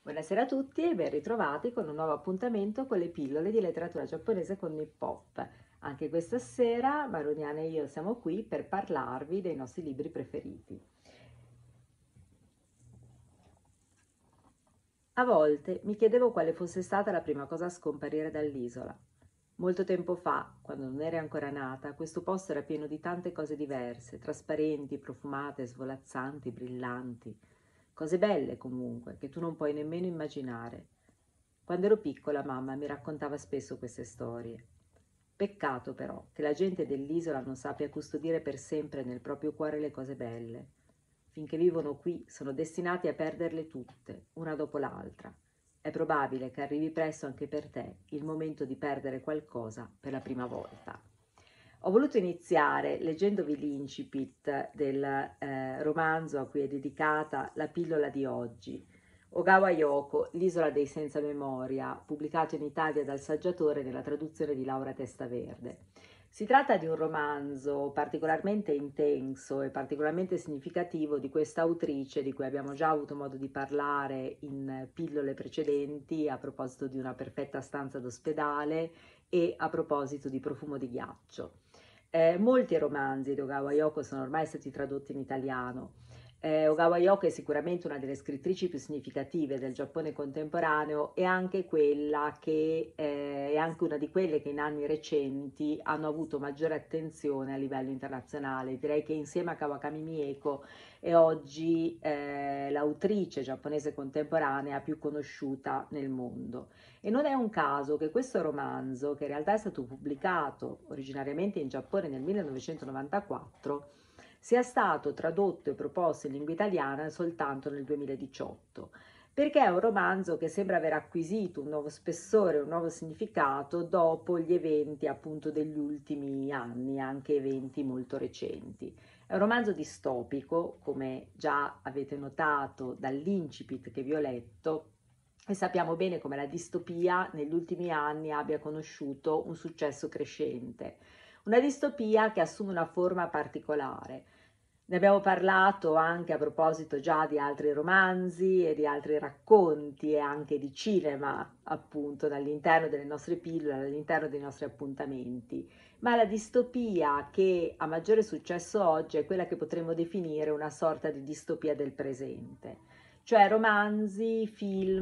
Buonasera a tutti e ben ritrovati con un nuovo appuntamento con le pillole di letteratura giapponese con Nippop. Anche questa sera Maruniana e io siamo qui per parlarvi dei nostri libri preferiti. A volte mi chiedevo quale fosse stata la prima cosa a scomparire dall'isola. Molto tempo fa, quando non eri ancora nata, questo posto era pieno di tante cose diverse, trasparenti, profumate, svolazzanti, brillanti. Cose belle comunque, che tu non puoi nemmeno immaginare. Quando ero piccola mamma mi raccontava spesso queste storie. Peccato però che la gente dell'isola non sappia custodire per sempre nel proprio cuore le cose belle. Finché vivono qui sono destinati a perderle tutte, una dopo l'altra. È probabile che arrivi presto anche per te il momento di perdere qualcosa per la prima volta. Ho voluto iniziare leggendovi l'incipit del romanzo a cui è dedicata la pillola di oggi, Ogawa Yoko, L'isola dei senza memoria, pubblicato in Italia dal saggiatore nella traduzione di Laura Testaverde. Si tratta di un romanzo particolarmente intenso e particolarmente significativo di questa autrice di cui abbiamo già avuto modo di parlare in pillole precedenti a proposito di Una perfetta stanza d'ospedale e a proposito di Profumo di ghiaccio. Molti romanzi di Ogawa Yoko sono ormai stati tradotti in italiano. Ogawa Yoko è sicuramente una delle scrittrici più significative del Giappone contemporaneo e anche quella che è anche una di quelle che in anni recenti hanno avuto maggiore attenzione a livello internazionale. Direi che insieme a Kawakami Mieko è oggi l'autrice giapponese contemporanea più conosciuta nel mondo. E non è un caso che questo romanzo, che in realtà è stato pubblicato originariamente in Giappone nel 1994, sia stato tradotto e proposto in lingua italiana soltanto nel 2018, perché è un romanzo che sembra aver acquisito un nuovo spessore, un nuovo significato dopo gli eventi appunto degli ultimi anni, anche eventi molto recenti. È un romanzo distopico, come già avete notato dall'incipit che vi ho letto, e sappiamo bene come la distopia negli ultimi anni abbia conosciuto un successo crescente. Una distopia che assume una forma particolare. Ne abbiamo parlato anche a proposito già di altri romanzi e di altri racconti e anche di cinema, appunto, dall'interno delle nostre pillole, all'interno dei nostri appuntamenti. Ma la distopia che ha maggiore successo oggi è quella che potremmo definire una sorta di distopia del presente, cioè romanzi, film,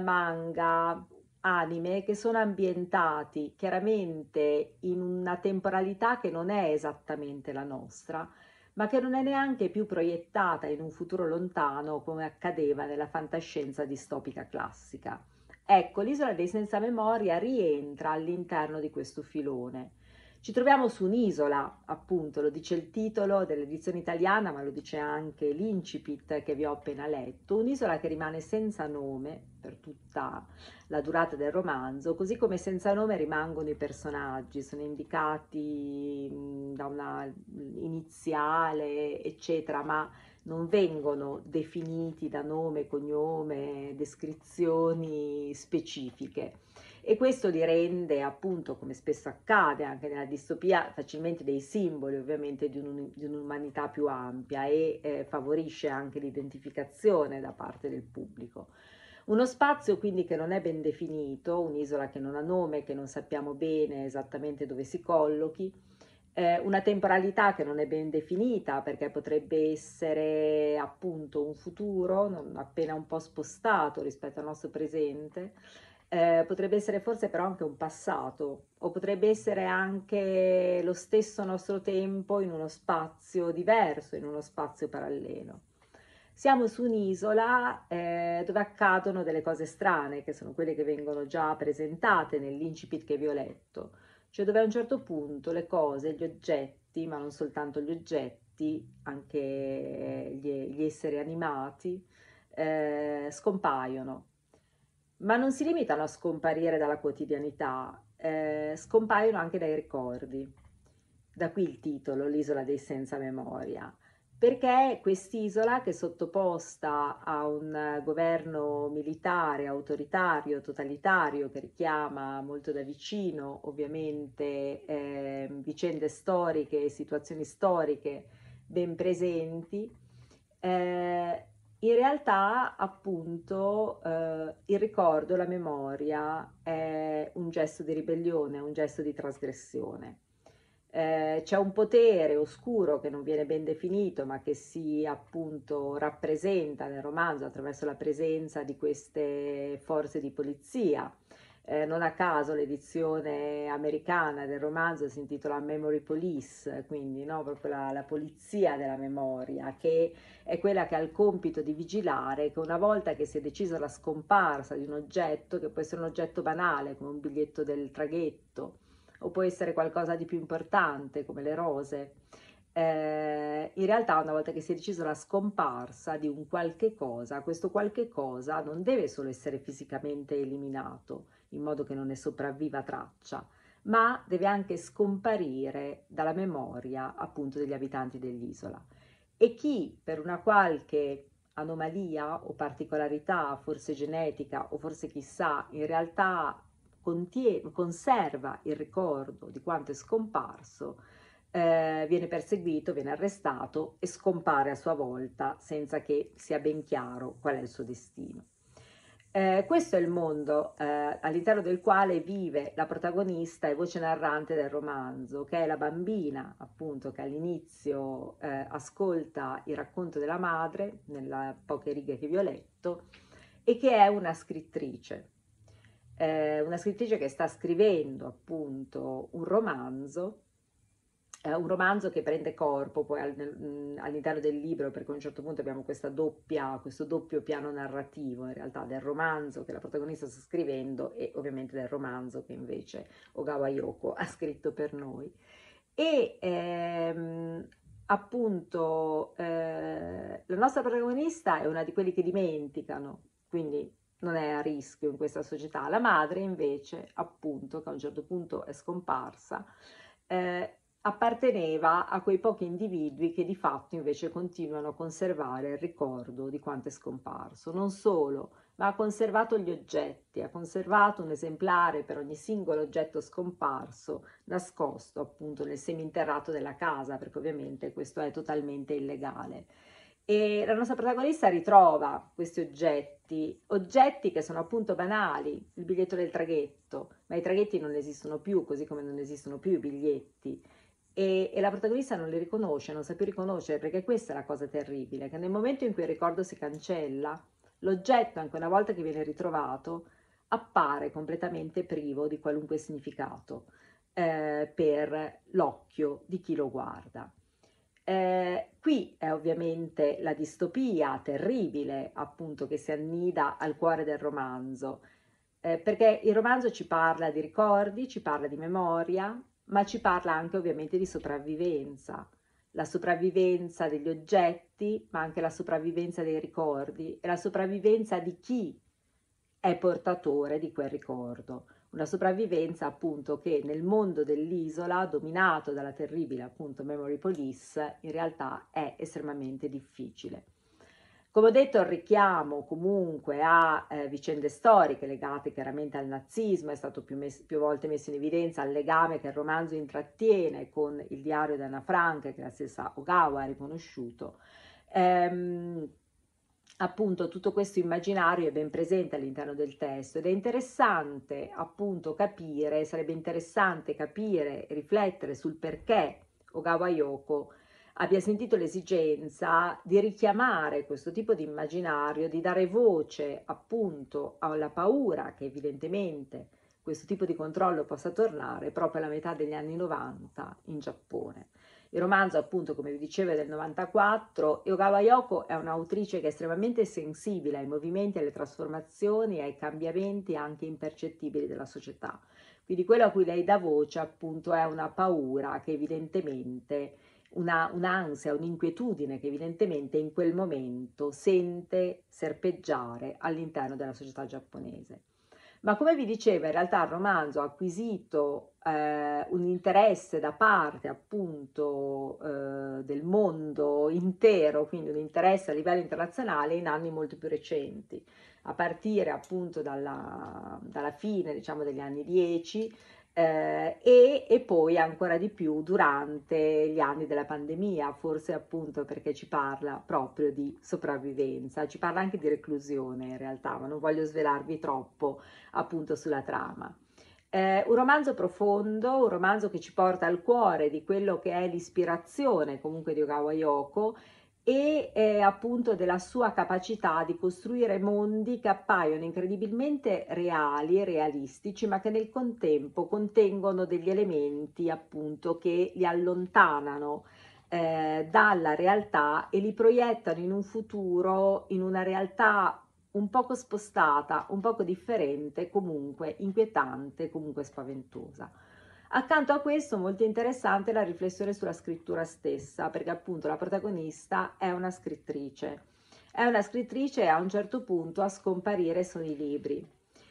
manga, anime che sono ambientati chiaramente in una temporalità che non è esattamente la nostra, ma che non è neanche più proiettata in un futuro lontano come accadeva nella fantascienza distopica classica. Ecco, l'Isola dei senza memoria rientra all'interno di questo filone. Ci troviamo su un'isola, appunto, lo dice il titolo dell'edizione italiana, ma lo dice anche l'incipit che vi ho appena letto, un'isola che rimane senza nome per tutta la durata del romanzo, così come senza nome rimangono i personaggi, sono indicati da una iniziale, eccetera, ma non vengono definiti da nome, cognome, descrizioni specifiche. E questo li rende, appunto, come spesso accade anche nella distopia, facilmente dei simboli ovviamente di un'umanità più ampia e favorisce anche l'identificazione da parte del pubblico. Uno spazio quindi che non è ben definito, un'isola che non ha nome, che non sappiamo bene esattamente dove si collochi, una temporalità che non è ben definita perché potrebbe essere appunto un futuro appena un po' spostato rispetto al nostro presente, potrebbe essere forse però anche un passato o potrebbe essere anche lo stesso nostro tempo in uno spazio diverso, in uno spazio parallelo. Siamo su un'isola dove accadono delle cose strane, che sono quelle che vengono già presentate nell'incipit che vi ho letto, cioè dove a un certo punto le cose, gli oggetti, ma non soltanto gli oggetti, anche gli esseri animati, scompaiono. Ma non si limitano a scomparire dalla quotidianità, scompaiono anche dai ricordi. Da qui il titolo, L'isola dei senza memoria, perché quest'isola che è sottoposta a un governo militare, autoritario, totalitario, che richiama molto da vicino ovviamente vicende storiche, situazioni storiche ben presenti, in realtà appunto il ricordo, la memoria è un gesto di ribellione, un gesto di trasgressione. C'è un potere oscuro che non viene ben definito, ma che si appunto rappresenta nel romanzo attraverso la presenza di queste forze di polizia. Non a caso l'edizione americana del romanzo si intitola Memory Police, quindi no, proprio la polizia della memoria, che è quella che ha il compito di vigilare che una volta che si è decisa la scomparsa di un oggetto, che può essere un oggetto banale come un biglietto del traghetto, o può essere qualcosa di più importante come le rose, in realtà una volta che si è deciso la scomparsa di un qualche cosa, questo qualche cosa non deve solo essere fisicamente eliminato in modo che non ne sopravviva traccia, ma deve anche scomparire dalla memoria appunto degli abitanti dell'isola. E chi per una qualche anomalia o particolarità, forse genetica o forse chissà, in realtà conserva il ricordo di quanto è scomparso, viene perseguito, viene arrestato e scompare a sua volta senza che sia ben chiaro qual è il suo destino. Questo è il mondo all'interno del quale vive la protagonista e voce narrante del romanzo, che è la bambina, appunto, che all'inizio ascolta il racconto della madre, nelle poche righe che vi ho letto, e che è una scrittrice che sta scrivendo appunto un romanzo che prende corpo poi all'interno del libro, perché a un certo punto abbiamo questo doppio piano narrativo in realtà del romanzo che la protagonista sta scrivendo e ovviamente del romanzo che invece Ogawa Yoko ha scritto per noi. E appunto la nostra protagonista è una di quelli che dimenticano, quindi non è a rischio in questa società. La madre invece, appunto, che a un certo punto è scomparsa, apparteneva a quei pochi individui che di fatto invece continuano a conservare il ricordo di quanto è scomparso. Non solo, ma ha conservato gli oggetti, ha conservato un esemplare per ogni singolo oggetto scomparso, nascosto appunto nel seminterrato della casa, perché ovviamente questo è totalmente illegale. E la nostra protagonista ritrova questi oggetti che sono appunto banali, il biglietto del traghetto, ma i traghetti non esistono più, così come non esistono più i biglietti. E la protagonista non li riconosce, non sa più riconoscere, perché questa è la cosa terribile, che nel momento in cui il ricordo si cancella, l'oggetto, anche una volta che viene ritrovato, appare completamente privo di qualunque significato per l'occhio di chi lo guarda. Qui è ovviamente la distopia terribile, appunto, che si annida al cuore del romanzo, perché il romanzo ci parla di ricordi, ci parla di memoria, ma ci parla anche ovviamente di sopravvivenza, la sopravvivenza degli oggetti, ma anche la sopravvivenza dei ricordi e la sopravvivenza di chi è portatore di quel ricordo. Una sopravvivenza appunto che nel mondo dell'isola, dominato dalla terribile appunto Memory Police, in realtà è estremamente difficile. Come ho detto, il richiamo comunque a vicende storiche legate chiaramente al nazismo è stato più volte messo in evidenza, al legame che il romanzo intrattiene con il diario di Anna Frank, che la stessa Ogawa ha riconosciuto. Appunto tutto questo immaginario è ben presente all'interno del testo ed è interessante appunto capire, sarebbe interessante capire e riflettere sul perché Ogawa Yoko abbia sentito l'esigenza di richiamare questo tipo di immaginario, di dare voce appunto alla paura che evidentemente questo tipo di controllo possa tornare proprio alla metà degli anni 90 in Giappone. Il romanzo, appunto, come vi dicevo, è del 94 e Ogawa Yoko è un'autrice che è estremamente sensibile ai movimenti, alle trasformazioni e ai cambiamenti anche impercettibili della società. Quindi quello a cui lei dà voce, appunto, è una paura che evidentemente un'ansia, un'inquietudine che evidentemente in quel momento sente serpeggiare all'interno della società giapponese. Ma come vi dicevo, in realtà il romanzo ha acquisito un interesse da parte appunto del mondo intero, quindi un interesse a livello internazionale in anni molto più recenti, a partire appunto dalla fine, diciamo, degli anni 10, e poi ancora di più durante gli anni della pandemia, forse appunto perché ci parla proprio di sopravvivenza, ci parla anche di reclusione in realtà, ma non voglio svelarvi troppo appunto sulla trama. Un romanzo profondo, un romanzo che ci porta al cuore di quello che è l'ispirazione comunque di Ogawa Yoko e appunto della sua capacità di costruire mondi che appaiono incredibilmente reali e realistici, ma che nel contempo contengono degli elementi appunto che li allontanano dalla realtà e li proiettano in un futuro, in una realtà un poco spostata, un poco differente, comunque inquietante, comunque spaventosa. Accanto a questo molto interessante la riflessione sulla scrittura stessa, perché appunto la protagonista è una scrittrice. È una scrittrice e a un certo punto a scomparire sono i libri.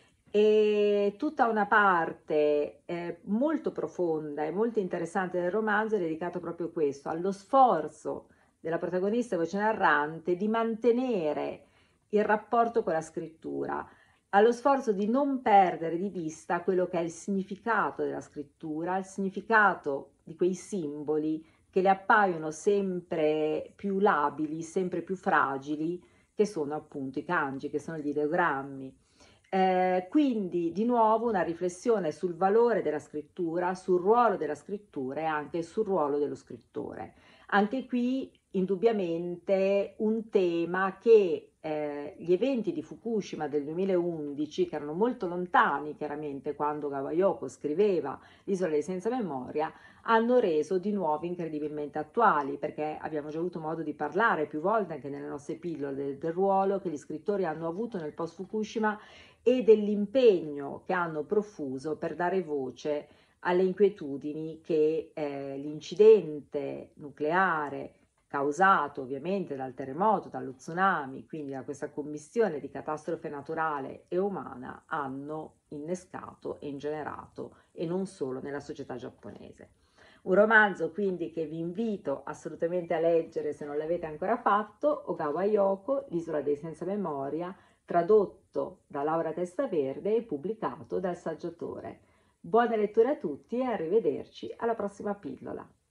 E tutta una parte molto profonda e molto interessante del romanzo è dedicato proprio a questo, allo sforzo della protagonista voce narrante di mantenere il rapporto con la scrittura, allo sforzo di non perdere di vista quello che è il significato della scrittura, il significato di quei simboli che le appaiono sempre più labili, sempre più fragili, che sono appunto i kanji, che sono gli ideogrammi. Quindi di nuovo una riflessione sul valore della scrittura, sul ruolo della scrittura e anche sul ruolo dello scrittore. Anche qui indubbiamente un tema che gli eventi di Fukushima del 2011, che erano molto lontani chiaramente quando Gawayoko scriveva L'isola dei senza memoria, hanno reso di nuovo incredibilmente attuali, perché abbiamo già avuto modo di parlare più volte anche nelle nostre pillole del ruolo che gli scrittori hanno avuto nel post Fukushima e dell'impegno che hanno profuso per dare voce alle inquietudini che l'incidente nucleare causato ovviamente dal terremoto, dallo tsunami, quindi da questa commistione di catastrofe naturale e umana, hanno innescato e ingenerato, e non solo nella società giapponese. Un romanzo quindi che vi invito assolutamente a leggere se non l'avete ancora fatto, Ogawa Yoko, L'isola dei senza memoria, tradotto da Laura Testaverde e pubblicato dal Saggiatore. Buone letture a tutti e arrivederci alla prossima pillola.